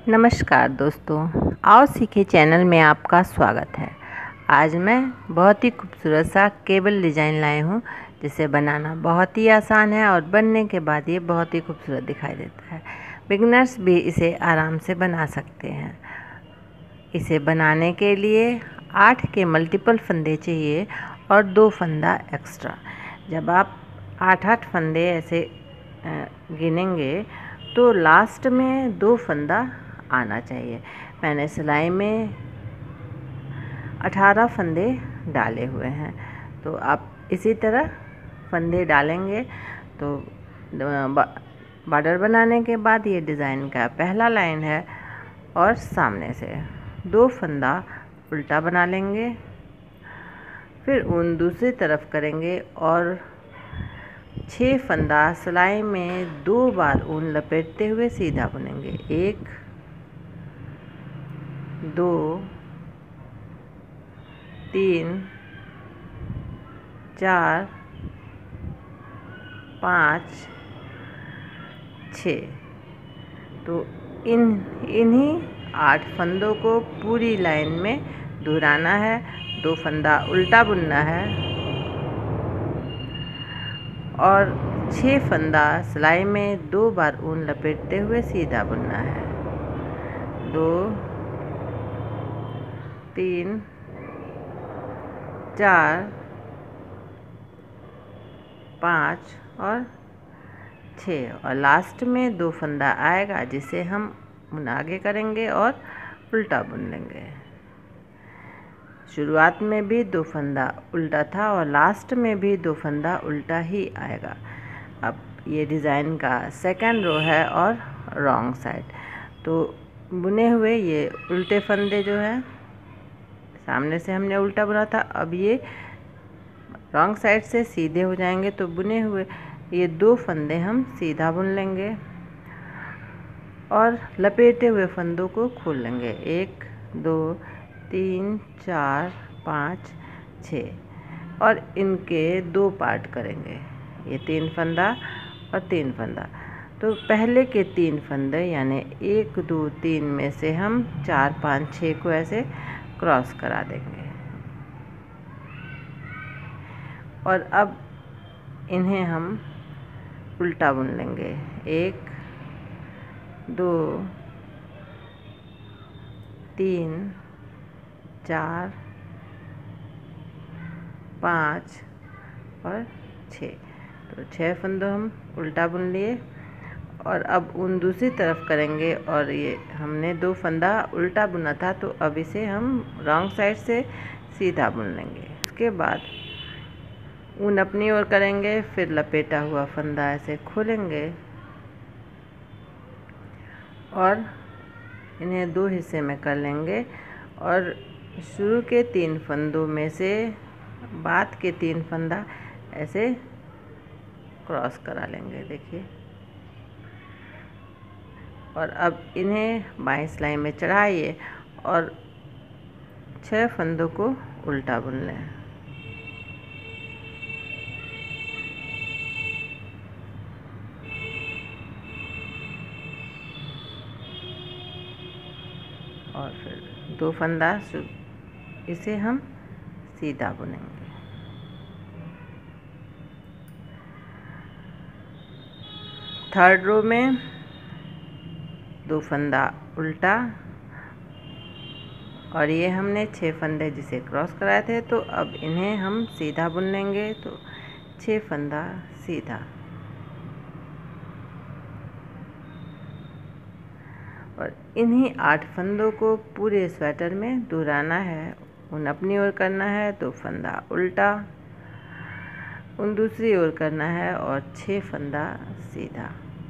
नमस्कार दोस्तों, आओ सीखे चैनल में आपका स्वागत है। आज मैं बहुत ही खूबसूरत सा केबल डिज़ाइन लाई हूँ, जिसे बनाना बहुत ही आसान है और बनने के बाद ये बहुत ही खूबसूरत दिखाई देता है। बिगिनर्स भी इसे आराम से बना सकते हैं। इसे बनाने के लिए 8 के मल्टीपल फंदे चाहिए और 2 फंदा एक्स्ट्रा। जब आप 8-8 फंदे ऐसे गिनेंगे तो लास्ट में 2 फंदा आना चाहिए। मैंने सिलाई में 18 फंदे डाले हुए हैं, तो आप इसी तरह फंदे डालेंगे तो बॉर्डर बनाने के बाद ये डिज़ाइन का पहला लाइन है और सामने से 2 फंदा उल्टा बना लेंगे, फिर ऊन दूसरी तरफ करेंगे और 6 फंदा सिलाई में 2 बार ऊन लपेटते हुए सीधा बुनेंगे। 1 2 3 4 5 6। तो इन्हीं 8 फंदों को पूरी लाइन में दोहराना है। 2 फंदा उल्टा बुनना है और 6 फंदा सिलाई में 2 बार ऊन लपेटते हुए सीधा बुनना है। 2 3 4 5 और 6 और लास्ट में 2 फंदा आएगा, जिसे हम आगे करेंगे और उल्टा बुन लेंगे। शुरुआत में भी 2 फंदा उल्टा था और लास्ट में भी 2 फंदा उल्टा ही आएगा। अब ये डिज़ाइन का सेकंड रो है और रॉन्ग साइड, तो बुने हुए ये उल्टे फंदे जो हैं, सामने से हमने उल्टा बुना था, अब ये रॉन्ग साइड से सीधे हो जाएंगे। तो बुने हुए ये 2 फंदे हम सीधा बुन लेंगे और लपेटे हुए फंदों को खोल लेंगे। 1 2 3 4 5 6 और इनके 2 पार्ट करेंगे। ये 3 फंदा और 3 फंदा, तो पहले के 3 फंदे यानी 1 2 3 में से हम 4 5 6 को ऐसे क्रॉस करा देंगे और अब इन्हें हम उल्टा बुन लेंगे। 1 2 3 4 5 और 6। तो 6 फंदों हम उल्टा बुन लिए और अब ऊन दूसरी तरफ करेंगे और ये हमने 2 फंदा उल्टा बुना था, तो अब इसे हम रॉन्ग साइड से सीधा बुन लेंगे। उसके बाद ऊन अपनी ओर करेंगे, फिर लपेटा हुआ फंदा ऐसे खोलेंगे और इन्हें 2 हिस्से में कर लेंगे और शुरू के 3 फंदों में से बाद के 3 फंदा ऐसे क्रॉस करा लेंगे, देखिए। और अब इन्हें बाईं सिलाई में चढ़ाइए और 6 फंदों को उल्टा बुन लें। और फिर 2 फंदा इसे हम सीधा बुनेंगे। थर्ड रो में 2 फंदा उल्टा और ये हमने 6 फंदे जिसे क्रॉस कराए थे, तो अब इन्हें हम सीधा बुन लेंगे। तो 6 फंदा सीधा और इन्हीं 8 फंदों को पूरे स्वेटर में दोहराना है। ऊन अपनी ओर करना है, 2 फंदा उल्टा, ऊन दूसरी ओर करना है और 6 फंदा सीधा।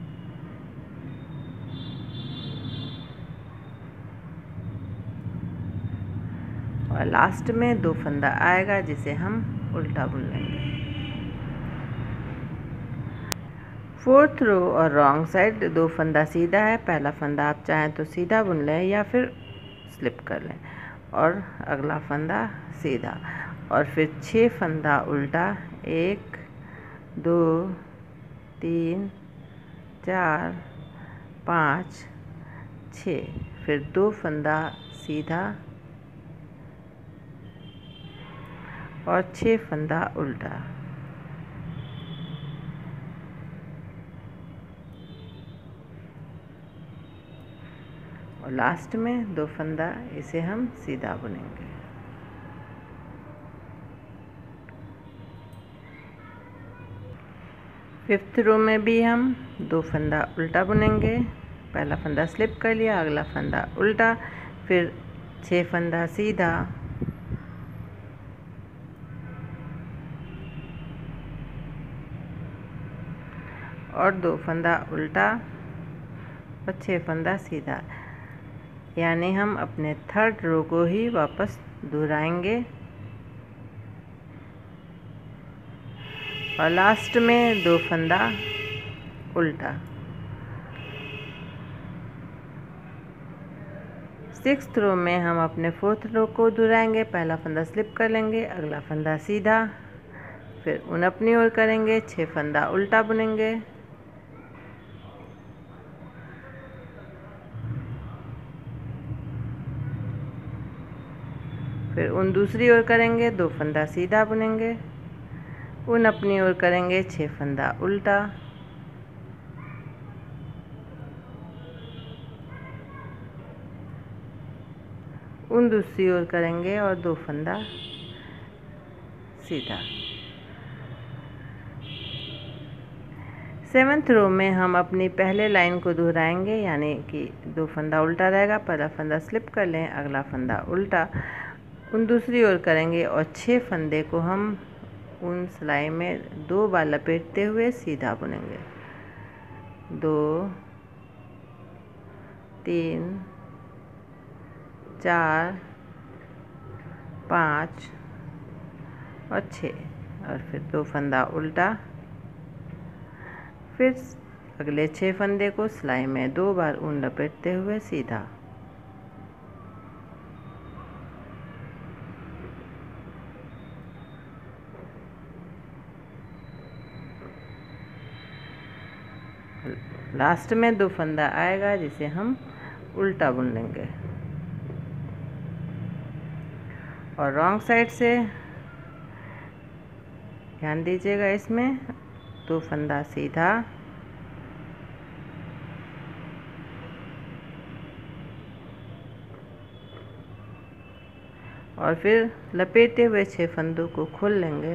और लास्ट में 2 फंदा आएगा, जिसे हम उल्टा बुन लेंगे। फोर्थ रो और रॉन्ग साइड 2 फंदा सीधा है। पहला फंदा आप चाहें तो सीधा बुन लें या फिर स्लिप कर लें और अगला फंदा सीधा और फिर 6 फंदा उल्टा। 1 2 3 4 5 6, फिर 2 फंदा सीधा और 6 फंदा उल्टा, और लास्ट में 2 फंदा इसे हम सीधा बुनेंगे। फिफ्थ रो में भी हम 2 फंदा उल्टा बुनेंगे। पहला फंदा स्लिप कर लिया, अगला फंदा उल्टा, फिर 6 फंदा सीधा और 2 फंदा उल्टा और 6 फंदा सीधा, यानी हम अपने थर्ड रो को ही वापस दोहराएंगे और लास्ट में 2 फंदा उल्टा। सिक्स्थ रो में हम अपने फोर्थ रो को दोहराएंगे। पहला फंदा स्लिप कर लेंगे, अगला फंदा सीधा, फिर उन अपनी ओर करेंगे, 6 फंदा उल्टा बुनेंगे, फिर उन दूसरी ओर करेंगे, 2 फंदा सीधा बुनेंगे, उन अपनी ओर करेंगे, 6 फंदा उल्टा, उन दूसरी ओर करेंगे और 2 फंदा सीधा। सेवन्थ रो में हम अपनी पहले लाइन को दोहराएंगे, यानी कि 2 फंदा उल्टा रहेगा, पहला फंदा स्लिप कर लें, अगला फंदा उल्टा, उन दूसरी ओर करेंगे और 6 फंदे को हम उन सिलाई में 2 बार लपेटते हुए सीधा बुनेंगे। 2, 3, 4, 5 और 6, और फिर 2 फंदा उल्टा, फिर अगले 6 फंदे को सिलाई में 2 बार ऊन लपेटते हुए सीधा। लास्ट में 2 फंदा आएगा जिसे हम उल्टा बुन लेंगे, और रॉन्ग साइड से ध्यान दीजिएगा, इसमें 2 फंदा सीधा और फिर लपेटे हुए 6 फंदों को खोल लेंगे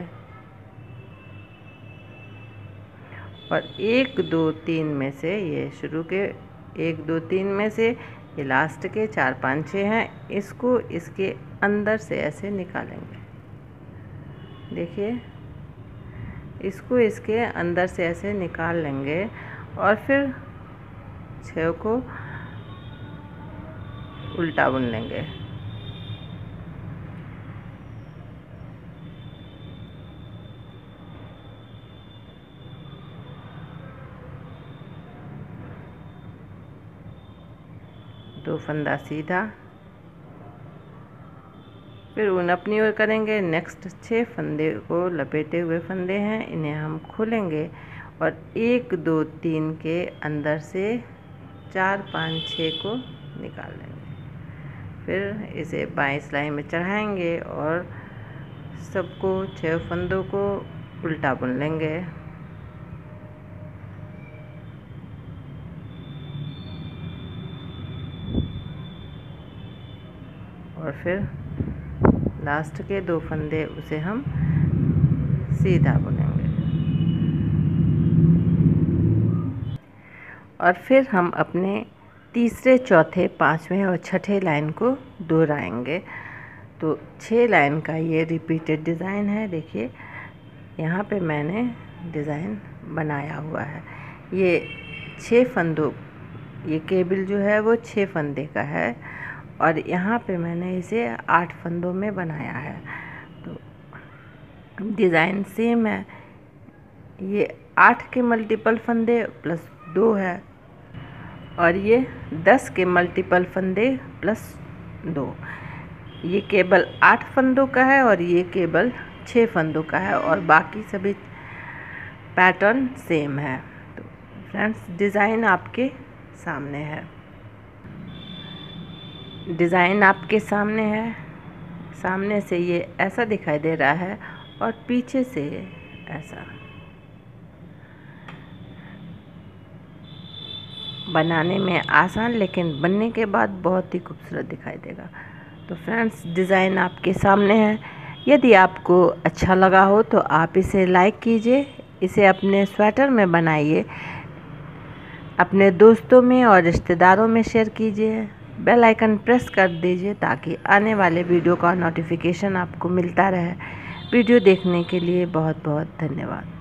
और 1, 2, 3 में से, ये शुरू के 1, 2, 3 में से ये लास्ट के 4, 5, 6 हैं, इसको इसके अंदर से ऐसे निकालेंगे। देखिए, इसको इसके अंदर से ऐसे निकाल लेंगे और फिर 6 को उल्टा बुन लेंगे। दो फंदा सीधा, फिर ऊन अपनी ओर करेंगे। नेक्स्ट 6 फंदे को लपेटे हुए फंदे हैं, इन्हें हम खोलेंगे और 1, 2, 3 के अंदर से 4, 5, 6 को निकाल लेंगे। फिर इसे बाएं सिलाई में चढ़ाएंगे और सबको 6 फंदों को उल्टा बुन लेंगे। और फिर लास्ट के 2 फंदे उसे हम सीधा बुनेंगे और फिर हम अपने तीसरे, चौथे, 5वें और 6ठे लाइन को दोहराएंगे। तो 6 लाइन का ये रिपीटेड डिज़ाइन है। देखिए, यहाँ पे मैंने डिज़ाइन बनाया हुआ है। ये 6 फंदों, ये केबल जो है वो 6 फंदे का है और यहाँ पे मैंने इसे 8 फंदों में बनाया है। तो डिज़ाइन सेम है। ये 8 के मल्टीपल फंदे प्लस 2 है और ये 10 के मल्टीपल फंदे प्लस 2। ये केबल 8 फंदों का है और ये केबल 6 फंदों का है और बाकी सभी पैटर्न सेम है। तो फ्रेंड्स, डिज़ाइन आपके सामने है। डिज़ाइन आपके सामने है। सामने से ये ऐसा दिखाई दे रहा है और पीछे से ऐसा। बनाने में आसान, लेकिन बनने के बाद बहुत ही खूबसूरत दिखाई देगा। तो फ्रेंड्स, डिज़ाइन आपके सामने है। यदि आपको अच्छा लगा हो तो आप इसे लाइक कीजिए, इसे अपने स्वेटर में बनाइए, अपने दोस्तों में और रिश्तेदारों में शेयर कीजिए। बेल आइकन प्रेस कर दीजिए ताकि आने वाले वीडियो का नोटिफिकेशन आपको मिलता रहे। वीडियो देखने के लिए बहुत बहुत धन्यवाद।